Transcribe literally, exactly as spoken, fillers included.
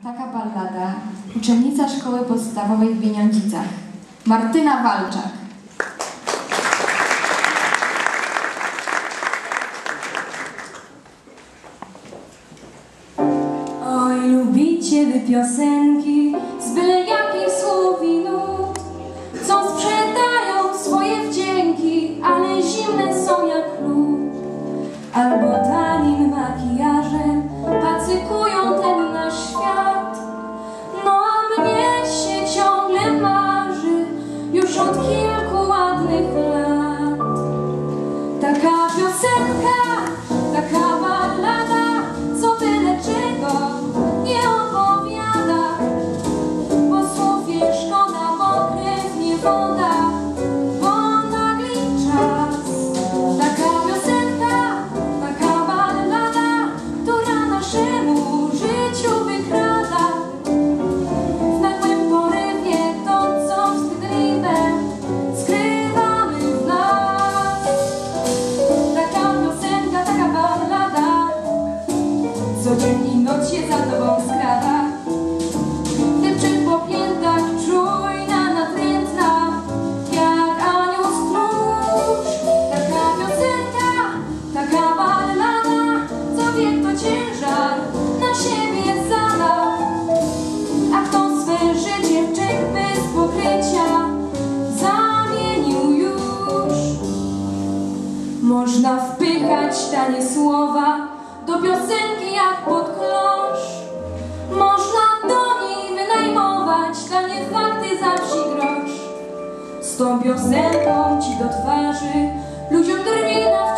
Taka ballada, uczennica szkoły podstawowej w Bieniądzicach, Martyna Walczak. Oj, lubicie wy piosenki z byle jakich słów i nut, co sprzedają swoje wdzięki, ale zimne są jak lód. Albo tanim makijażem pacykują ten nasz świat. No a mnie się ciągle marzy już od kilku ładnych lat. Taka piosenka, taka ballada, co byle czego nie opowiada, bo słów jej szkoda, bo krew nie woda, bo nagli czas. Taka piosenka, taka ballada, która naszemu życiu wykrada w nagłym porywie to, co wstydliwe skrywamy w nas. Taka piosenka, taka ballada, co dzień i noc się za tobą skrada. Depczy po piętach, czujna, natrętna, jak anioł stróż. Taka piosenka, taka ballada, co wie kto ciężar na siebie zada, a kto swe życie w czek bez pokrycia zamienił już. Można wpychać tanie słowa do piosenki jak pod klosz. Można do niej wynajmować tanie fakty za wsi grosz. Z tą piosenką ci do twarzy ludziom drwie na